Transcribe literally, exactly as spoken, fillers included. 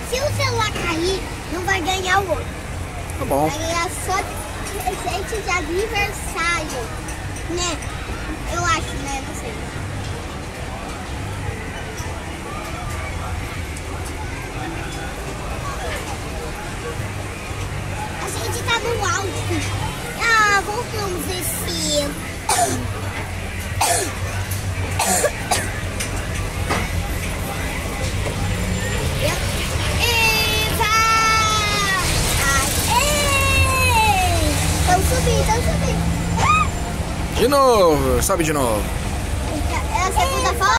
Se o celular cair, não vai ganhar o outro. Tá bom. Vai ganhar só presente de aniversário, né? Eu acho, né? Não sei. A gente tá no alto. Ah, voltamos esse... Estamos subindo, estamos subindo. De novo, sobe de novo.